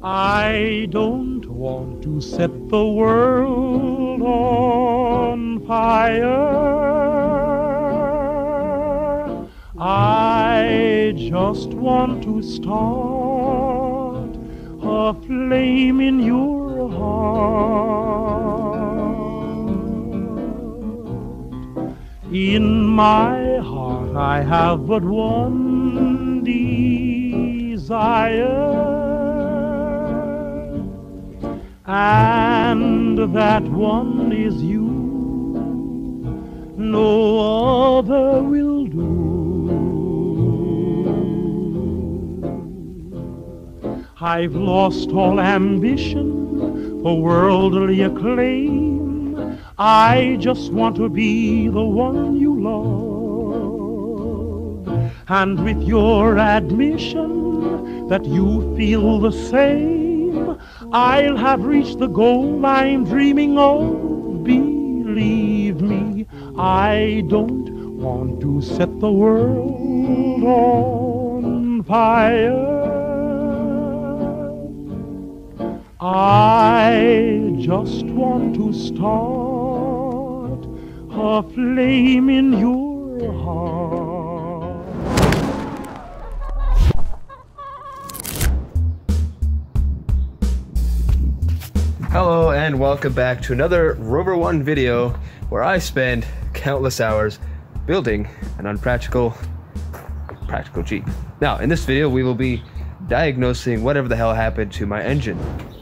I don't want to set the world on fire. I just want to start a flame in your heart. In my heart I have but one desire, and that one is you. No other will do. I've lost all ambition for worldly acclaim. I just want to be the one you love, and with your admission that you feel the same, I'll have reached the goal I'm dreaming of. Believe me, I don't want to set the world on fire. I just want to start a flame in your heart. Hello and welcome back to another Rover One video where I spend countless hours building an practical Jeep. Now, in this video we will be diagnosing whatever the hell happened to my engine.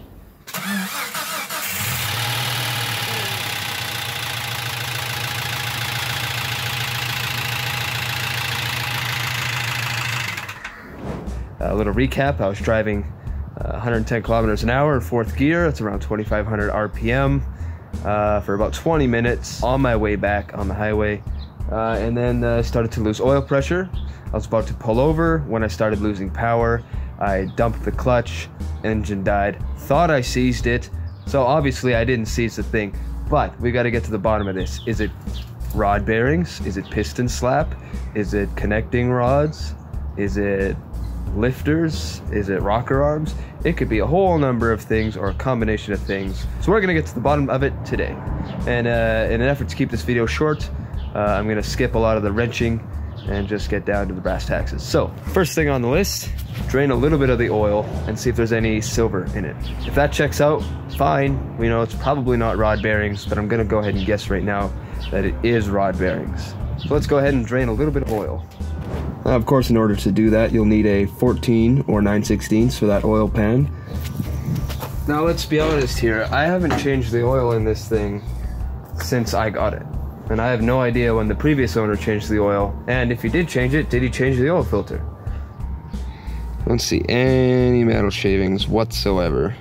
A little recap: I was driving 110 kilometers an hour in fourth gear. It's around 2,500 RPM for about 20 minutes on my way back on the highway, and then started to lose oil pressure. I was about to pull over when I started losing power. I dumped the clutch, engine died. Thought I seized it, so obviously I didn't seize the thing. But we got to get to the bottom of this. Is it rod bearings? Is it piston slap? Is it connecting rods? Is it lifters? Is it rocker arms? It could be a whole number of things or a combination of things. So we're gonna get to the bottom of it today. And in an effort to keep this video short, I'm gonna skip a lot of the wrenching and just get down to the brass taxes. So first thing on the list, drain a little bit of the oil and see if there's any silver in it. If that checks out, fine. We know it's probably not rod bearings, but I'm gonna go ahead and guess right now that it is rod bearings. So let's go ahead and drain a little bit of oil. Of course, in order to do that, you'll need a 14 or 9/16 for that oil pan. Now, let's be honest here. I haven't changed the oil in this thing since I got it. And I have no idea when the previous owner changed the oil. And if he did change it, did he change the oil filter? I don't see any metal shavings whatsoever.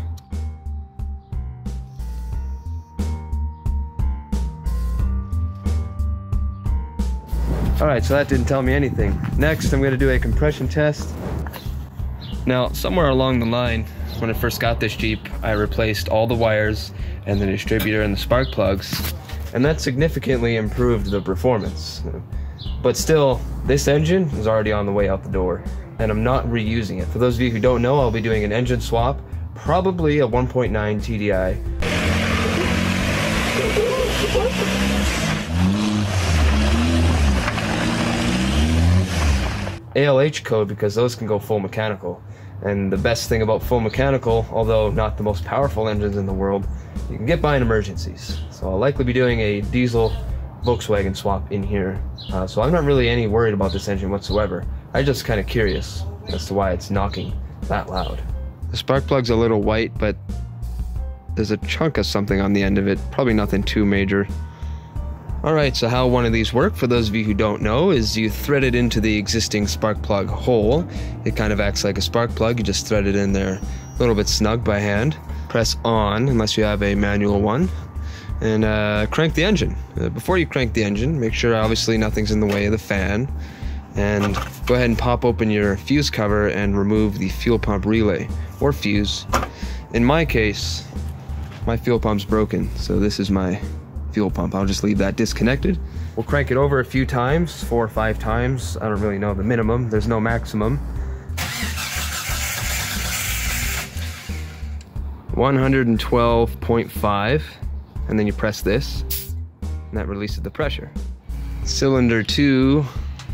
Alright, so that didn't tell me anything. Next, I'm going to do a compression test. Now, somewhere along the line, when I first got this Jeep, I replaced all the wires and the distributor and the spark plugs, and that significantly improved the performance. But still, this engine is already on the way out the door, and I'm not reusing it. For those of you who don't know, I'll be doing an engine swap, probably a 1.9 TDI. ALH code, because those can go full mechanical. And the best thing about full mechanical, although not the most powerful engines in the world, you can get by in emergencies. So I'll likely be doing a diesel Volkswagen swap in here. So I'm not really any worried about this engine whatsoever. I'm just kind of curious as to why it's knocking that loud. The spark plug's a little white, but there's a chunk of something on the end of it. Probably nothing too major. Alright, so how one of these work, for those of you who don't know, is you thread it into the existing spark plug hole. It kind of acts like a spark plug. You just thread it in there a little bit snug by hand. Press on, unless you have a manual one, and crank the engine. Before you crank the engine, make sure obviously nothing's in the way of the fan, and go ahead and pop open your fuse cover and remove the fuel pump relay, or fuse. In my case, my fuel pump's broken, so this is my fuel pump. I'll just leave that disconnected. We'll crank it over a few times, 4 or 5 times. I don't really know the minimum. There's no maximum. 112.5, and then you press this, and that releases the pressure. Cylinder 2,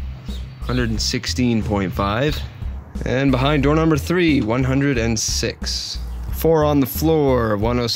116.5, and behind door number 3, 106. 4 on the floor,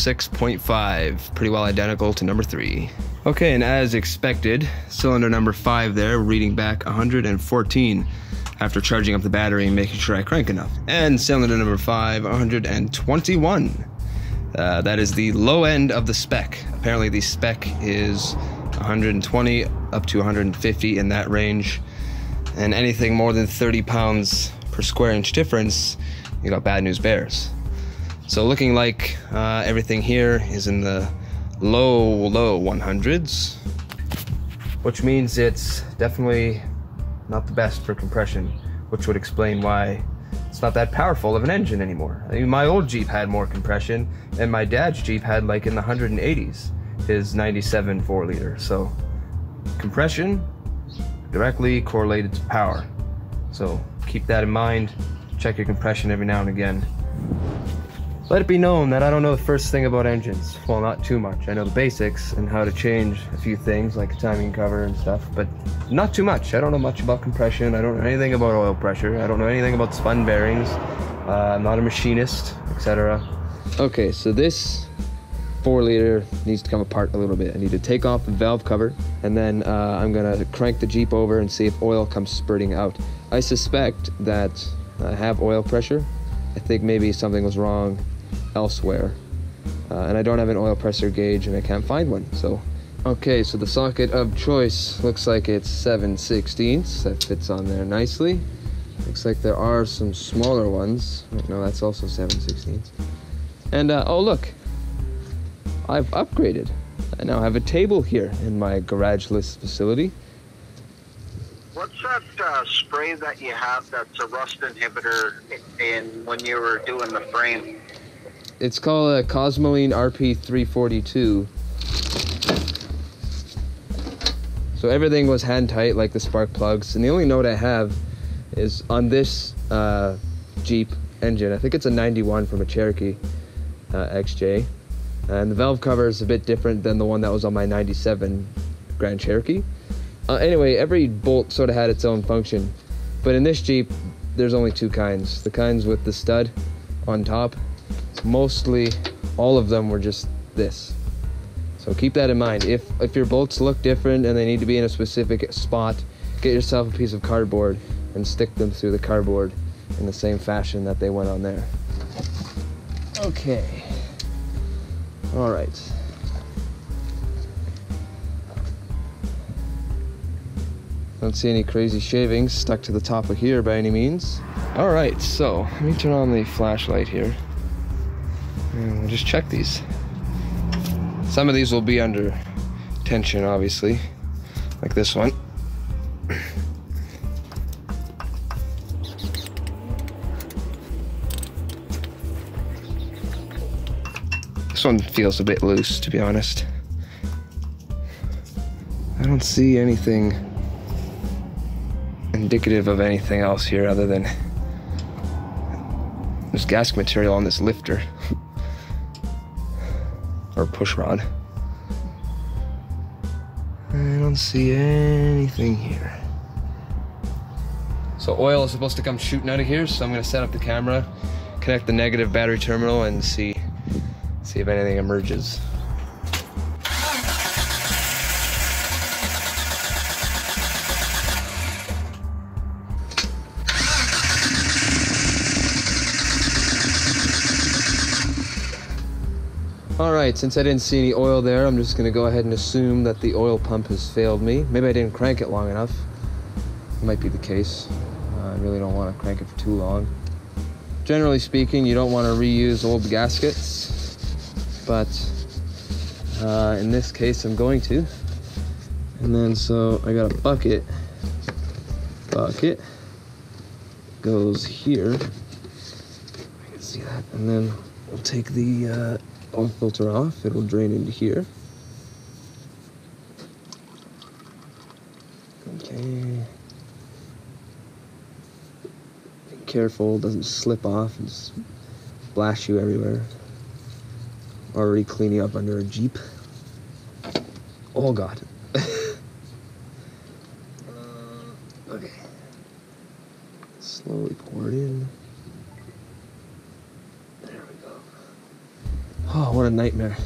106.5, pretty well identical to number 3. Okay, and as expected, cylinder number 5 there, reading back 114 after charging up the battery and making sure I crank enough. And cylinder number 5, 121. That is the low end of the spec. Apparently the spec is 120 up to 150 in that range. And anything more than 30 pounds per square inch difference, you got bad news bears. So looking like everything here is in the low 100s, which means it's definitely not the best for compression, which would explain why it's not that powerful of an engine anymore. I mean, my old Jeep had more compression, and my dad's Jeep had like in the 180s, his 97 4-liter. So compression directly correlated to power. So keep that in mind. Check your compression every now and again. Let it be known that I don't know the first thing about engines. Well, not too much. I know the basics and how to change a few things like a timing cover and stuff, but not too much. I don't know much about compression. I don't know anything about oil pressure. I don't know anything about spun bearings. I'm not a machinist, etc. Okay, so this 4-liter needs to come apart a little bit. I need to take off the valve cover, and then I'm gonna crank the Jeep over and see if oil comes spurting out. I suspect that I have oil pressure. I think maybe something was wrong elsewhere, and I don't have an oil pressure gauge and I can't find one. So okay, so the socket of choice looks like it's 7/16. That fits on there nicely. Looks like there are some smaller ones. No, that's also 7/16. And oh look, I've upgraded. I now have a table here in my garageless facility. What's that spray that you have that's a rust inhibitor in when you were doing the frame? It's called a Cosmoline RP342. So everything was hand tight, like the spark plugs. And the only note I have is on this Jeep engine. I think it's a 91 from a Cherokee XJ. And the valve cover is a bit different than the one that was on my 97 Grand Cherokee. Anyway, every bolt sort of had its own function. But in this Jeep, there's only 2 kinds. The kinds with the stud on top. Mostly all of them were just this. So keep that in mind. If your bolts look different and they need to be in a specific spot, get yourself a piece of cardboard and stick them through the cardboard in the same fashion that they went on there. Okay. All right. Don't see any crazy shavings stuck to the top of here by any means. All right, so let me turn on the flashlight here. And we'll just check these. Some of these will be under tension, obviously, like this one. This one feels a bit loose, to be honest. I don't see anything indicative of anything else here other than there's gasket material on this lifter. Or push rod. I don't see anything here. So oil is supposed to come shooting out of here, so I'm gonna set up the camera, connect the negative battery terminal, and see if anything emerges. Alright, since I didn't see any oil there, I'm just going to go ahead and assume that the oil pump has failed me. Maybe I didn't crank it long enough. It might be the case. I really don't want to crank it for too long. Generally speaking, you don't want to reuse old gaskets, but in this case I'm going to. And then so I got a bucket goes here. I can see that. And then we'll take the oil filter off. It'll drain into here. Okay. Be careful, it doesn't slip off and splash you everywhere. already cleaning up under a Jeep. Oh God. Okay. Slowly pour it in. There we go. Oh, what a nightmare.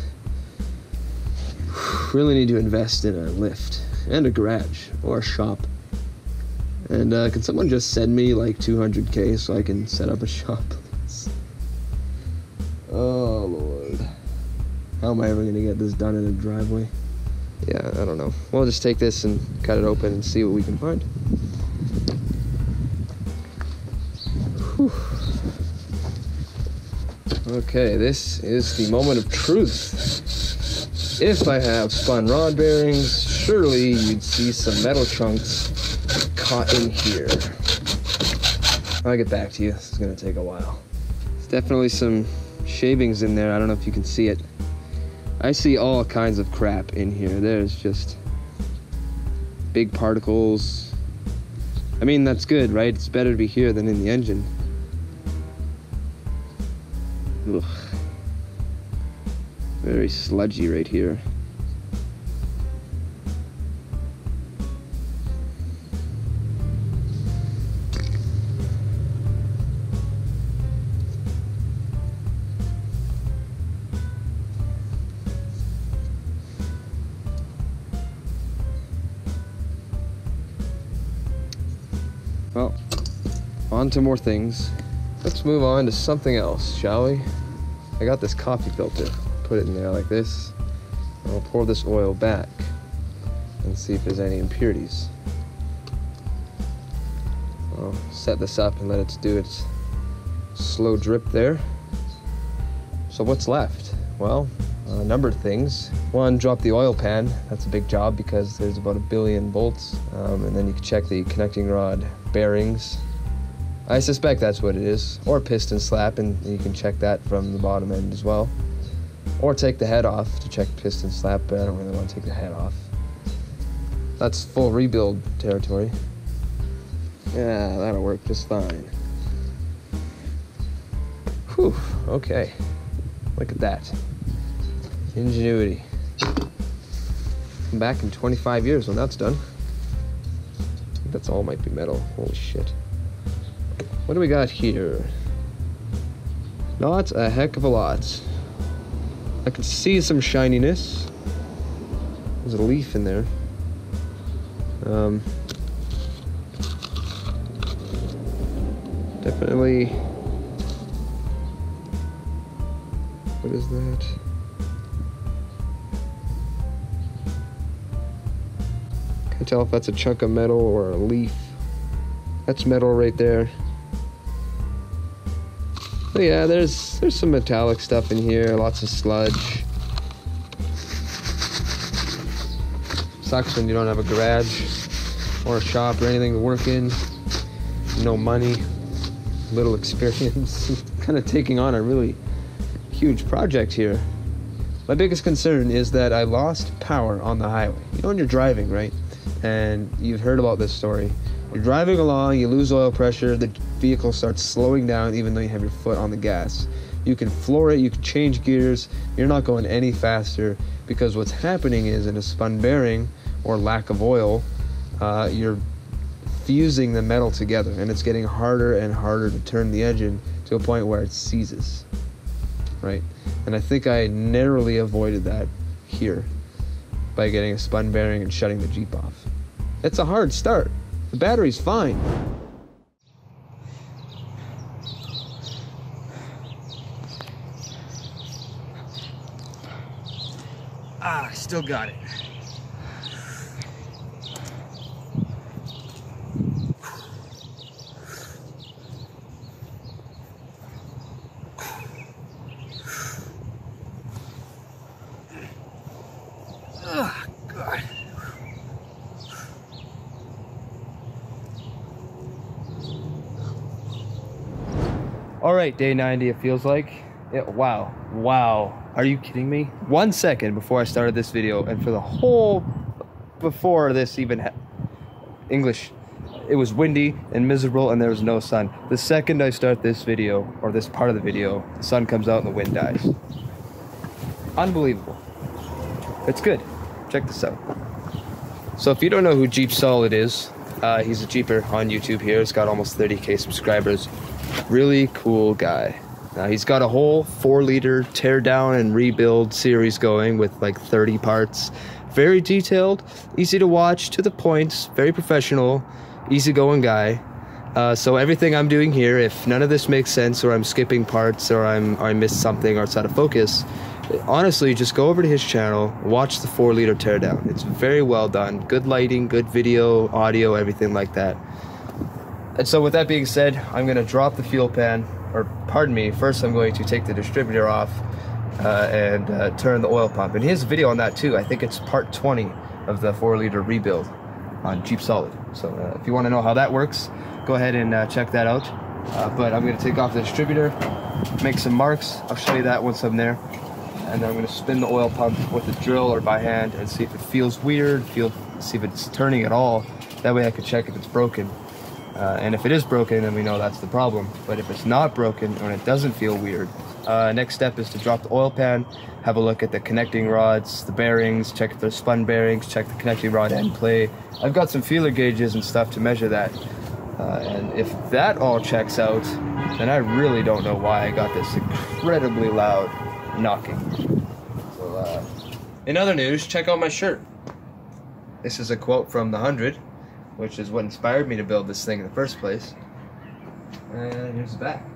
Really need to invest in a lift and a garage or a shop. And can someone just send me like 200K so I can set up a shop, please? Oh Lord. How am I ever gonna get this done in a driveway? Yeah, I don't know. We'll just take this and cut it open and see what we can find. Whew. Okay, this is the moment of truth. If I have spun rod bearings, surely you'd see some metal chunks caught in here. I'll get back to you. This is gonna take a while. There's definitely some shavings in there. I don't know if you can see it. I see all kinds of crap in here. There's just big particles. I mean, that's good, right? It's better to be here than in the engine. Ugh. Very sludgy right here. Well, on to more things. Let's move on to something else, shall we? I got this coffee filter. Put it in there like this. And I'll pour this oil back and see if there's any impurities. I'll set this up and let it do its slow drip there. So what's left? Well, a number of things. One, drop the oil pan. That's a big job because there's about 1 billion bolts. And then you can check the connecting rod bearings. I suspect that's what it is. Or piston slap, and you can check that from the bottom end as well. Or take the head off to check piston slap, but I don't really want to take the head off. That's full rebuild territory. Yeah, that'll work just fine. Whew, okay. Look at that. Ingenuity. Come back in 25 years when that's done. I think that's all might be metal. Holy shit. What do we got here? Not a heck of a lot. I can see some shininess. There's a leaf in there. Definitely. What is that? Can't tell if that's a chunk of metal or a leaf. That's metal right there. But yeah, there's some metallic stuff in here, lots of sludge. Sucks when you don't have a garage or a shop or anything to work in. No money, little experience. Kind of taking on a really huge project here. My biggest concern is that I lost power on the highway. You know when you're driving, right? And you've heard about this story. You're driving along, you lose oil pressure, the vehicle starts slowing down even though you have your foot on the gas. You can floor it, you can change gears, you're not going any faster because what's happening is in a spun bearing or lack of oil, you're fusing the metal together and it's getting harder and harder to turn the engine to a point where it seizes, right? And I think I narrowly avoided that here by getting a spun bearing and shutting the Jeep off. It's a hard start. The battery's fine. Ah, still got it. Oh, God. All right, day 90, it feels like. Wow. Are you kidding me? 1 second before I started this video, and for the whole, before this even English, it was windy and miserable and there was no sun. The second I start this video, or this part of the video, the sun comes out and the wind dies. Unbelievable. It's good. Check this out. So if you don't know who Jeep Solid is, he's a Jeeper on YouTube here. He's got almost 30K subscribers. Really cool guy. He's got a whole 4-liter tear down and rebuild series going with like 30 parts. Very detailed, easy to watch, to the point, very professional, easygoing guy. So everything I'm doing here, if none of this makes sense or I'm skipping parts or I missed something or it's out of focus, honestly, just go over to his channel, watch the 4-liter teardown. It's very well done. Good lighting, good video, audio, everything like that. And so with that being said, I'm going to drop the fuel pan, or pardon me, first I'm going to take the distributor off and turn the oil pump. And he has a video on that too. I think it's part 20 of the 4-liter rebuild on Jeep Solid. So if you want to know how that works, go ahead and check that out. But I'm going to take off the distributor, make some marks. I'll show you that once I'm there. And then I'm going to spin the oil pump with a drill or by hand and see if it feels weird, see if it's turning at all. That way I can check if it's broken. And if it is broken, then we know that's the problem. But if it's not broken and it doesn't feel weird, next step is to drop the oil pan, have a look at the connecting rods, the bearings, check if there's spun bearings, check the connecting rod end play. I've got some feeler gauges and stuff to measure that. And if that all checks out, then I really don't know why I got this incredibly loud knocking. So, in other news, check out my shirt. This is a quote from The 100, which is what inspired me to build this thing in the first place. And here's the back.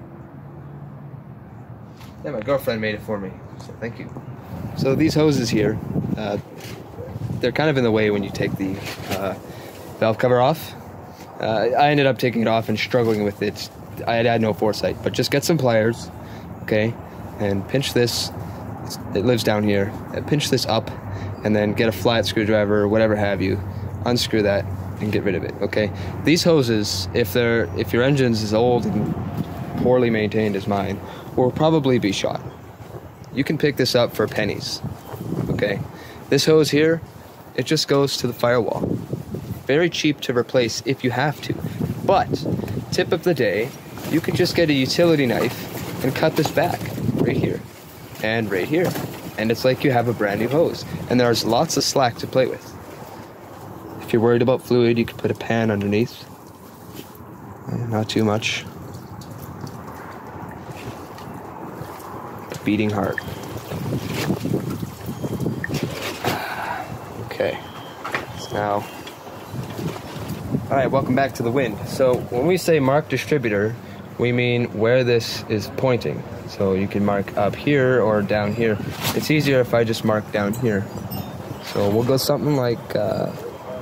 Yeah, my girlfriend made it for me, so thank you. So these hoses here, they're kind of in the way when you take the valve cover off. I ended up taking it off and struggling with it. I had no foresight, but just get some pliers, okay, and pinch this. It lives down here. Pinch this up, and then get a flat screwdriver or whatever have you. Unscrew that and get rid of it. Okay. These hoses, if your engine's as old and poorly maintained as mine, will probably be shot. You can pick this up for pennies. Okay. This hose here, it just goes to the firewall. Very cheap to replace if you have to. But tip of the day, you can just get a utility knife and cut this back right here and right here, and it's like you have a brand new hose. And there's lots of slack to play with. If you're worried about fluid, you can put a pan underneath. Not too much. Beating heart. Okay. Now. Alright, welcome back to the wind. So when we say mark distributor, we mean where this is pointing. So you can mark up here or down here. It's easier if I just mark down here. So we'll go something like that.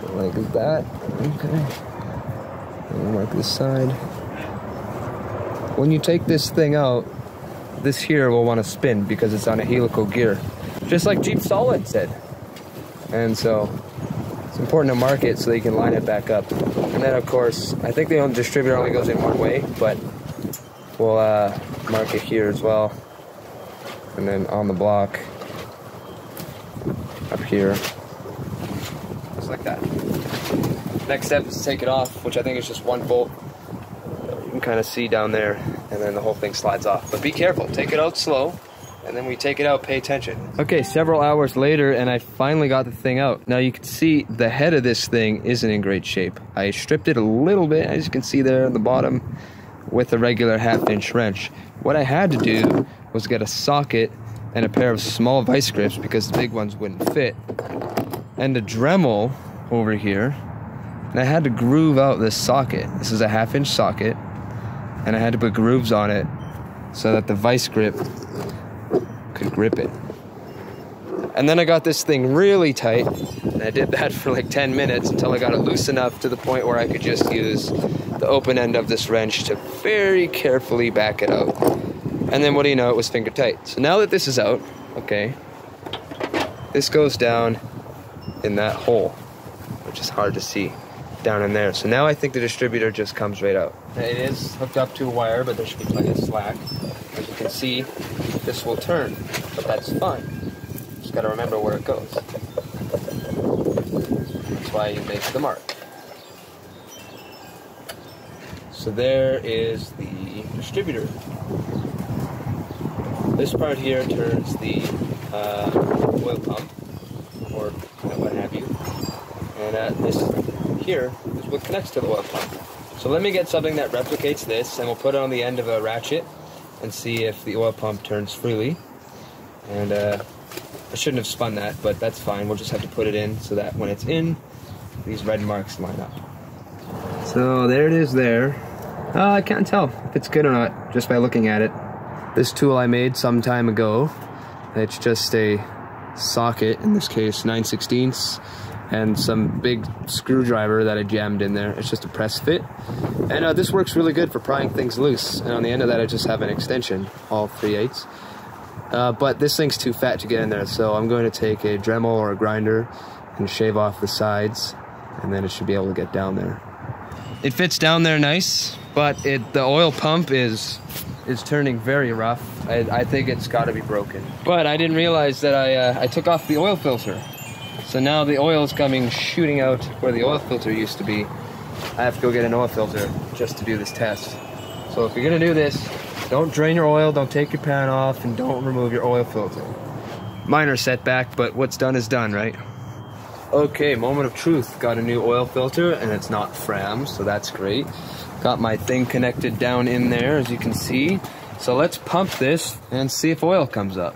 Okay. And we'll mark this side. When you take this thing out, this here will want to spin because it's on a helical gear, just like Jeep Solid said. And so it's important to mark it so that you can line it back up. And then of course, I think the distributor only goes in one way, but we'll mark it here as well. And then on the block, up here, just like that. Next step is to take it off, which I think is just one bolt. You can kind of see down there, and then the whole thing slides off. But be careful, take it out slow, and then we take it out, pay attention. Okay, several hours later, and I finally got the thing out. Now you can see the head of this thing isn't in great shape. I stripped it a little bit, as you can see there on the bottom, with a regular 1/2-inch wrench. What I had to do was get a socket and a pair of small vice grips because the big ones wouldn't fit, and a Dremel over here, and I had to groove out this socket. This is a 1/2-inch socket, and I had to put grooves on it so that the vice grip could grip it. And then I got this thing really tight, and I did that for like 10 minutes until I got it loose enough to the point where I could just use the open end of this wrench to very carefully back it out. And then what do you know, it was finger tight. So now that this is out, okay, this goes down in that hole, which is hard to see down in there. So now I think the distributor just comes right out. It is hooked up to a wire, but there should be plenty of slack. As you can see, this will turn, but that's fine. Just gotta remember where it goes. That's why you make the mark. So there is the distributor. This part here turns the oil pump, or what have you. And this here is what connects to the oil pump. So let me get something that replicates this, and we'll put it on the end of a ratchet and see if the oil pump turns freely. And I shouldn't have spun that, but that's fine. We'll just have to put it in so that when it's in, these red marks line up. So there it is there. I can't tell if it's good or not just by looking at it. This tool I made some time ago. It's just a socket, in this case 9/16, and some big screwdriver that I jammed in there. It's just a press fit. And this works really good for prying things loose. And on the end of that I just have an extension, all 3/8. But this thing's too fat to get in there, so I'm going to take a Dremel or a grinder and shave off the sides, and then it should be able to get down there. It fits down there nice, but the oil pump is turning very rough. I think it's got to be broken. But I didn't realize that I took off the oil filter. So now the oil is coming shooting out where the oil filter used to be. I have to go get an oil filter just to do this test. So if you're gonna do this, don't drain your oil, don't take your pan off, and don't remove your oil filter. Minor setback, but what's done is done, right? Okay, moment of truth. Got a new oil filter, and it's not Fram, so that's great. Got my thing connected down in there, as you can see. So let's pump this and see if oil comes up.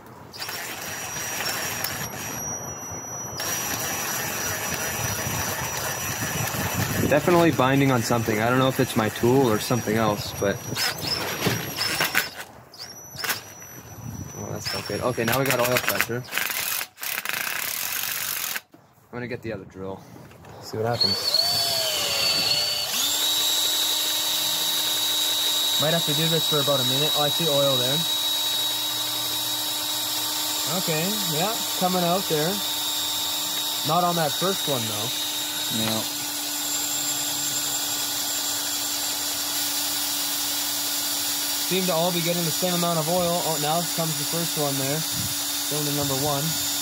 Definitely binding on something. I don't know if it's my tool or something else, but... Oh, that's not good. Okay, now we got oil pressure. I'm gonna get the other drill. See what happens. Might have to do this for about a minute. Oh, I see oil there. Okay, yeah, coming out there. Not on that first one though. No. Seem to all be getting the same amount of oil. Oh, now comes the first one there. Cylinder number 1.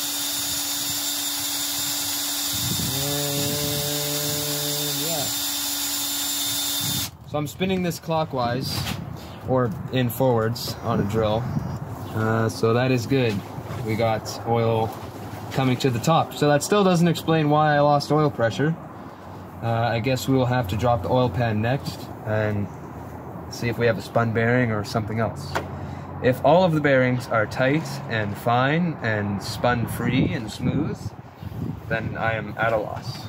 And yeah. So I'm spinning this clockwise, or in forwards on a drill. So that is good. We got oil coming to the top. So that still doesn't explain why I lost oil pressure. I guess we will have to drop the oil pan next and see if we have a spun bearing or something else. If all of the bearings are tight and fine and spun free and smooth, then I am at a loss.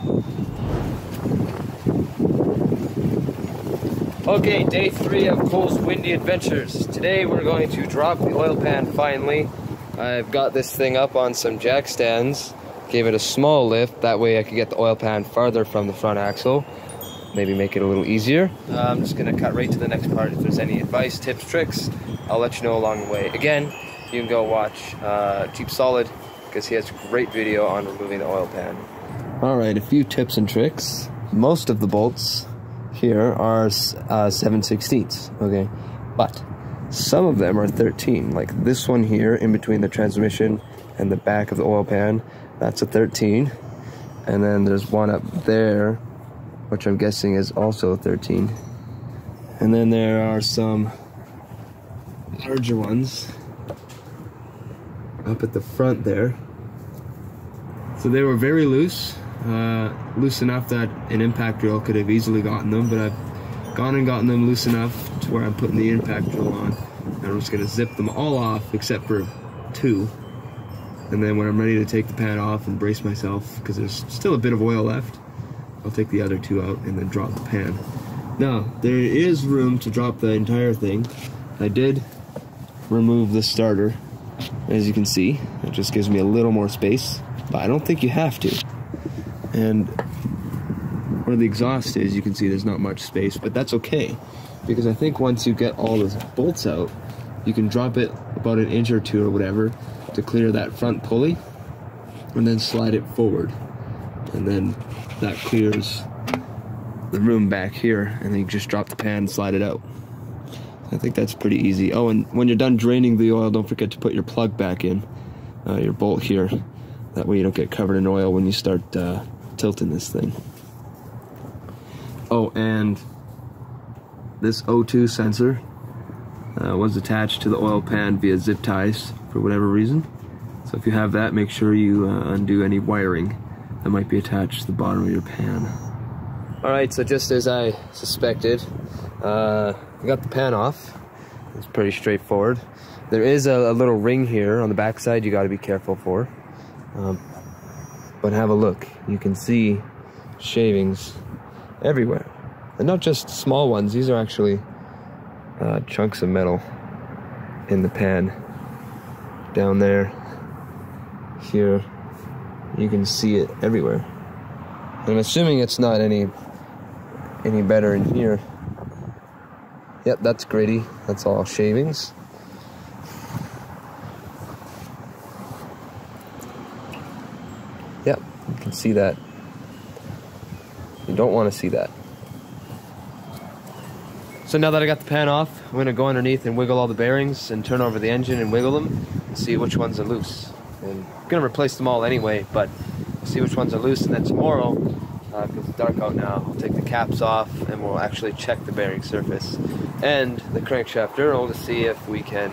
Okay, day 3 of Cole's Windy Adventures. Today we're going to drop the oil pan finally. I've got this thing up on some jack stands, gave it a small lift, that way I could get the oil pan farther from the front axle. Maybe make it a little easier. I'm just gonna cut right to the next part. If there's any advice, tips, tricks, I'll let you know along the way. Again, you can go watch Jeep Solid, because he has a great video on removing the oil pan. All right, a few tips and tricks. Most of the bolts here are 7/16, okay? But some of them are 13, like this one here in between the transmission and the back of the oil pan, that's a 13. And then there's one up there, which I'm guessing is also 13. And then there are some larger ones up at the front there. So they were very loose, loose enough that an impact drill could have easily gotten them, but I've gone and gotten them loose enough to where I'm putting the impact drill on. And I'm just gonna zip them all off except for 2. And then when I'm ready to take the pan off and brace myself, because there's still a bit of oil left, I'll take the other 2 out and then drop the pan. Now, there is room to drop the entire thing. I did remove the starter, as you can see. It just gives me a little more space, but I don't think you have to. And where the exhaust is, you can see there's not much space, but that's okay, because I think once you get all the bolts out, you can drop it about an inch or 2 or whatever to clear that front pulley, and then slide it forward. And then that clears the room back here, and then you just drop the pan and slide it out. I think that's pretty easy. Oh, and when you're done draining the oil, don't forget to put your plug back in, your bolt here. That way you don't get covered in oil when you start tilting this thing. Oh, and this O2 sensor was attached to the oil pan via zip ties for whatever reason. So if you have that, make sure you undo any wiring that might be attached to the bottom of your pan. Alright, so just as I suspected, I got the pan off. It's pretty straightforward. There is a little ring here on the back side you got to be careful for. But have a look. You can see shavings everywhere. And not just small ones, these are actually chunks of metal in the pan. Down there, here, you can see it everywhere. And I'm assuming it's not any better in here. Yep, that's gritty. That's all shavings. Yep, you can see that. You don't want to see that. So now that I got the pan off, I'm going to go underneath and wiggle all the bearings and turn over the engine and wiggle them and see which ones are loose. And I'm going to replace them all anyway, but see which ones are loose, and then tomorrow, because it's dark out now, I'll take the caps off and we'll actually check the bearing surface and the crankshaft knurl to see if we can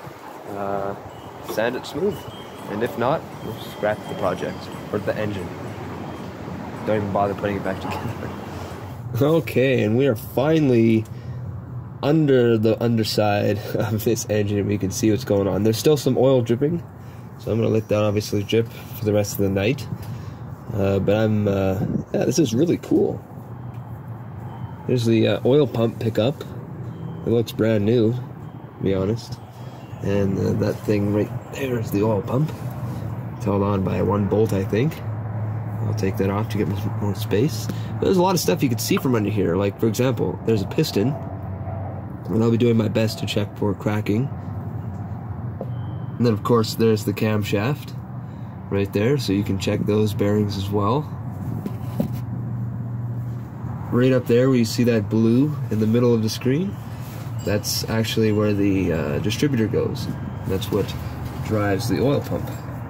sand it smooth. And if not, we'll scrap the project, or the engine. Don't even bother putting it back together. Okay, and we are finally under the underside of this engine. We can see what's going on. There's still some oil dripping, so I'm going to let that obviously drip for the rest of the night. But yeah, this is really cool. There's the oil pump pickup. It looks brand new, to be honest. And that thing right there is the oil pump. It's held on by one bolt, I think. I'll take that off to get more space. But there's a lot of stuff you can see from under here. Like, for example, there's a piston. And I'll be doing my best to check for cracking. And then, of course, there's the camshaft right there. So you can check those bearings as well. Right up there where you see that blue in the middle of the screen, that's actually where the distributor goes. That's what drives the oil pump.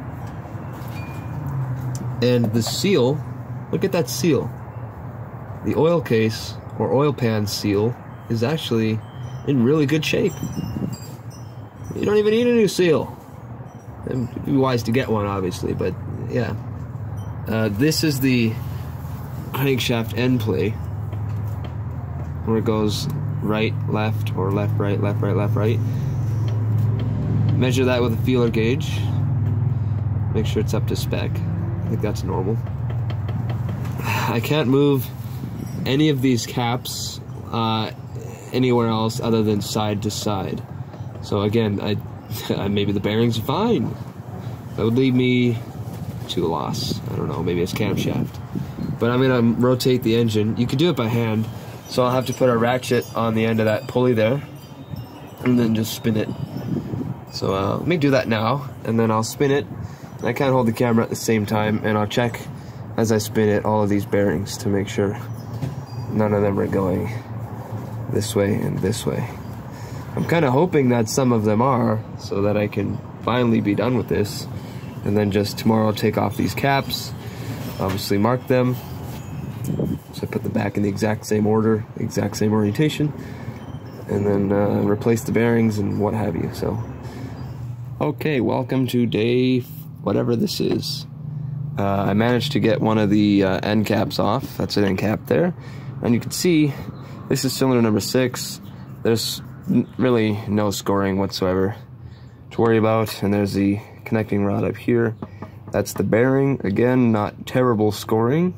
And the seal, look at that seal. The oil case or oil pan seal is actually in really good shape. You don't even need a new seal. It'd be wise to get one, obviously, but yeah. This is the crankshaft end play, where it goes right, left, or left, right, left, right, left, right. Measure that with a feeler gauge. Make sure it's up to spec. I think that's normal. I can't move any of these caps anywhere else other than side to side. So again, maybe the bearings are fine. That would lead me to a loss. I don't know, maybe it's camshaft. But I'm gonna rotate the engine. You could do it by hand. So I'll have to put a ratchet on the end of that pulley there and then just spin it. So let me do that now, and then I'll spin it. I can't hold the camera at the same time, and I'll check as I spin it all of these bearings to make sure none of them are going this way and this way. I'm kind of hoping that some of them are, so that I can finally be done with this, and then just tomorrow I'll take off these caps, obviously mark them, so I put them back in the exact same order, the exact same orientation, and then replace the bearings and what have you. So okay, welcome to day whatever this is. I managed to get one of the end caps off. That's an end cap there, and you can see this is cylinder number 6. There's really no scoring whatsoever to worry about, and there's the connecting rod up here. That's the bearing. Again, not terrible scoring.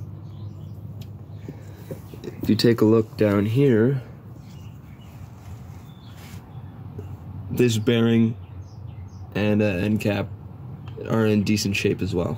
If you take a look down here, this bearing and end cap are in decent shape as well.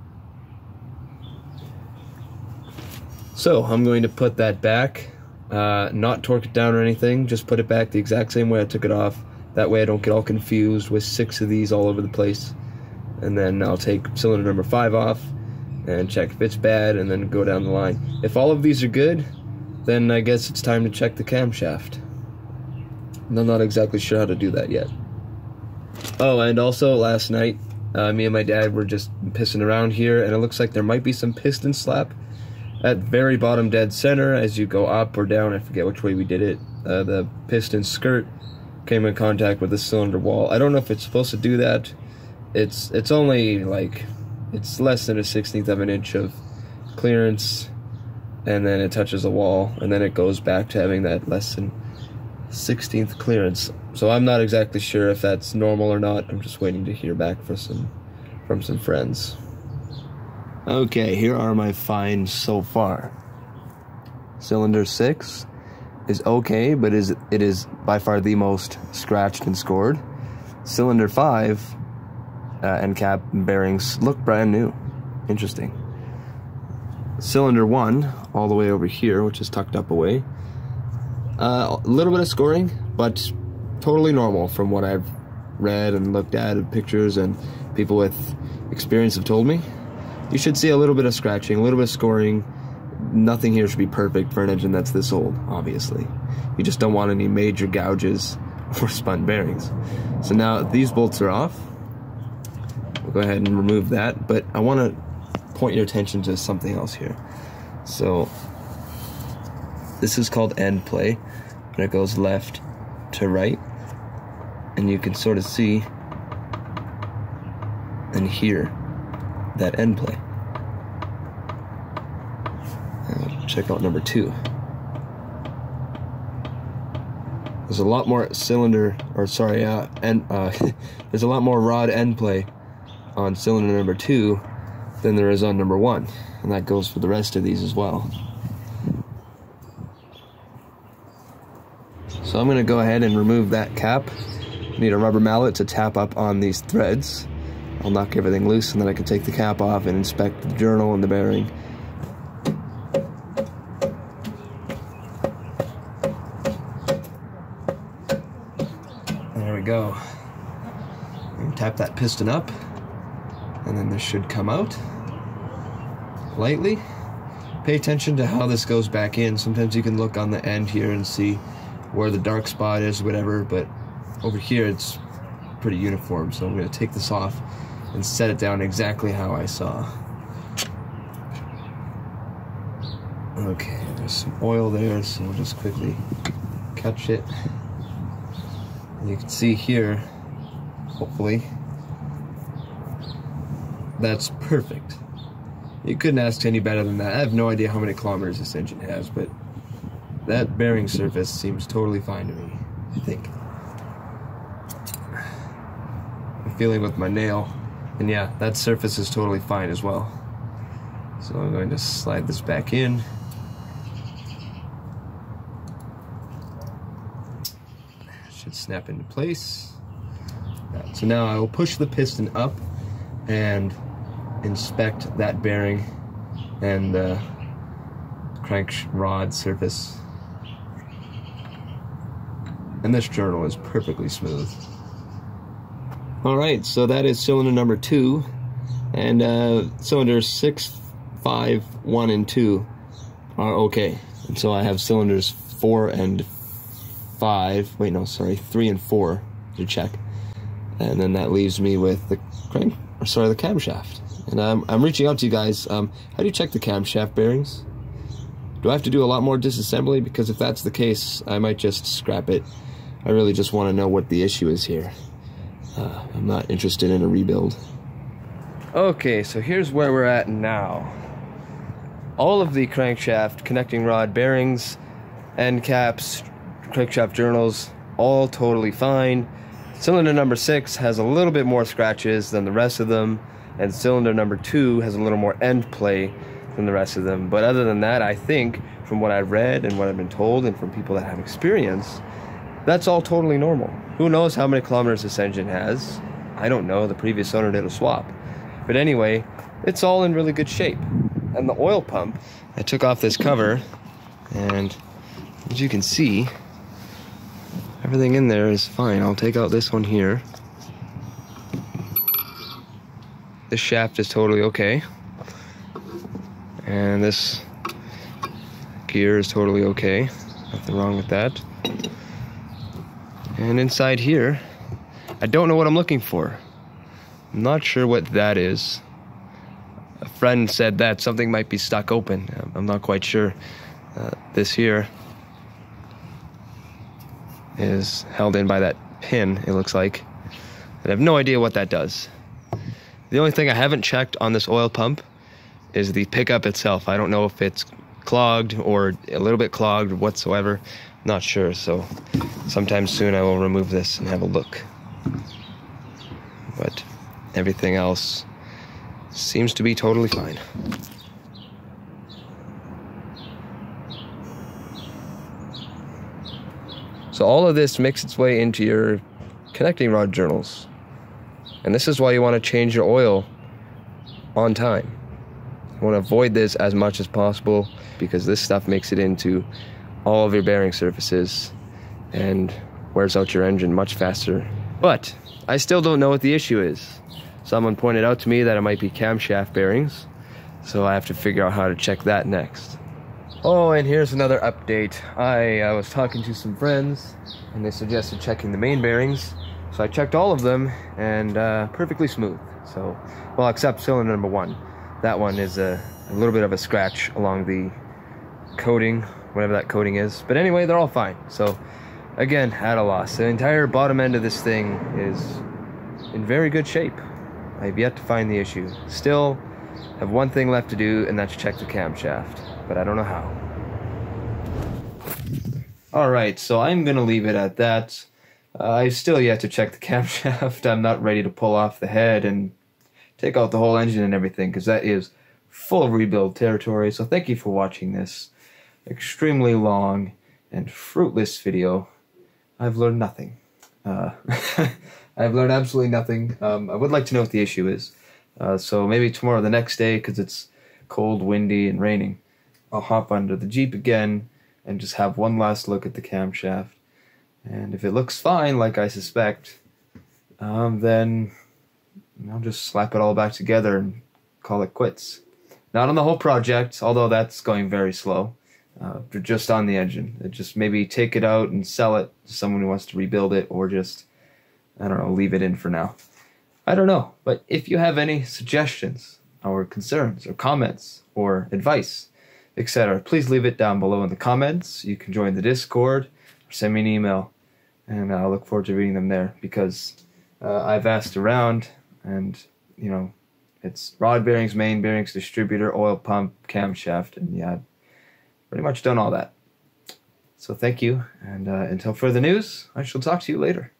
So I'm going to put that back, not torque it down or anything, just put it back the exact same way I took it off. That way I don't get all confused with 6 of these all over the place. And then I'll take cylinder number 5 off and check if it's bad, and then go down the line. If all of these are good, then I guess it's time to check the camshaft. And I'm not exactly sure how to do that yet. Oh, and also last night, me and my dad were just pissing around here, and it looks like there might be some piston slap at very bottom dead center as you go up or down. I forget which way we did it. The piston skirt came in contact with the cylinder wall. I don't know if it's supposed to do that, it's only like, it's less than a 1/16 of an inch of clearance, and then it touches a wall, and then it goes back to having that less than 1/16 clearance. So I'm not exactly sure if that's normal or not. I'm just waiting to hear back from some friends. Okay, here are my finds so far. Cylinder 6 is okay, but it is by far the most scratched and scored. Cylinder 5 end cap and bearings look brand new. Interesting. Cylinder 1 all the way over here, which is tucked up away. A little bit of scoring, but totally normal from what I've read and looked at in pictures, and people with experience have told me. You should see a little bit of scratching, a little bit of scoring. Nothing here should be perfect for an engine that's this old, obviously. You just don't want any major gouges or spun bearings. So now these bolts are off. We'll go ahead and remove that, but I want to point your attention to something else here. So this is called end play, and it goes left to right, and you can sort of see and hear that end play. Check out number 2. There's a lot more cylinder, or sorry, there's a lot more rod end play on cylinder number 2 than there is on number 1, and that goes for the rest of these as well. So I'm going to go ahead and remove that cap. I need a rubber mallet to tap up on these threads. I'll knock everything loose, and then I can take the cap off and inspect the journal and the bearing. There we go. And tap that piston up, and then this should come out lightly. Pay attention to how this goes back in. Sometimes you can look on the end here and see where the dark spot is, whatever, but over here it's pretty uniform. So I'm going to take this off and set it down exactly how I saw. Okay, there's some oil there, so we'll just quickly catch it. And you can see here, hopefully, that's perfect. You couldn't ask any better than that. I have no idea how many kilometers this engine has, but that bearing surface seems totally fine to me, I think. I'm feeling with my nail, and yeah, that surface is totally fine as well. So I'm going to slide this back in. Should snap into place. So now I will push the piston up and inspect that bearing and the crank rod surface. And this journal is perfectly smooth. Alright, so that is cylinder number 2, and cylinders 6, 5, 1, and 2 are okay. And so I have cylinders 4 and 5, wait no, sorry, 3 and 4 to check. And then that leaves me with the the camshaft. And I'm reaching out to you guys. How do you check the camshaft bearings? Do I have to do a lot more disassembly? Because if that's the case, I might just scrap it. I really just want to know what the issue is here. I'm not interested in a rebuild. Okay, so here's where we're at now. All of the crankshaft, connecting rod bearings, end caps, crankshaft journals, all totally fine. Cylinder number 6 has a little bit more scratches than the rest of them, and cylinder number 2 has a little more end play than the rest of them. But other than that, I think, from what I've read and what I've been told and from people that have experience, that's all totally normal. Who knows how many kilometers this engine has? I don't know. The previous owner did a swap. But anyway, it's all in really good shape. And the oil pump, I took off this cover, and as you can see, everything in there is fine. I'll take out this one here. This shaft is totally okay. And this gear is totally okay. Nothing wrong with that. And inside here, I don't know what I'm looking for. I'm not sure what that is. A friend said that something might be stuck open. I'm not quite sure. This here is held in by that pin, it looks like. I have no idea what that does. The only thing I haven't checked on this oil pump is the pickup itself. I don't know if it's clogged or a little bit clogged whatsoever. Not sure, so sometime soon I will remove this and have a look. But everything else seems to be totally fine. So all of this makes its way into your connecting rod journals. And this is why you want to change your oil on time. You want to avoid this as much as possible because this stuff makes it into all of your bearing surfaces and wears out your engine much faster. But I still don't know what the issue is. Someone pointed out to me that it might be camshaft bearings, so I have to figure out how to check that next. Oh, and here's another update. I was talking to some friends and they suggested checking the main bearings. So I checked all of them and perfectly smooth. So, well, except cylinder number 1. That one is a little bit of a scratch along the coating, whatever that coating is. But anyway, they're all fine. So again, at a loss. The entire bottom end of this thing is in very good shape. I've yet to find the issue. Still have one thing left to do, and that's check the camshaft. But I don't know how. Alright, so I'm gonna leave it at that. I've still yet to check the camshaft. I'm not ready to pull off the head and take out the whole engine and everything, because that is full rebuild territory. So thank you for watching this extremely long and fruitless video. I've learned nothing. I've learned absolutely nothing. I would like to know what the issue is. So maybe tomorrow, the next day, because it's cold, windy, and raining, I'll hop under the Jeep again and just have one last look at the camshaft. And if it looks fine, like I suspect, then I'll just slap it all back together and call it quits. Not on the whole project, although that's going very slow, but just on the engine. Just maybe take it out and sell it to someone who wants to rebuild it, or just, I don't know, leave it in for now. I don't know, but if you have any suggestions or concerns or comments or advice, etc., please leave it down below in the comments. You can join the Discord or send me an email, and I'll look forward to reading them there, because I've asked around, and you know, it's rod bearings, main bearings, distributor, oil pump, camshaft, and yeah, I've pretty much done all that. So thank you, and until further news, I shall talk to you later.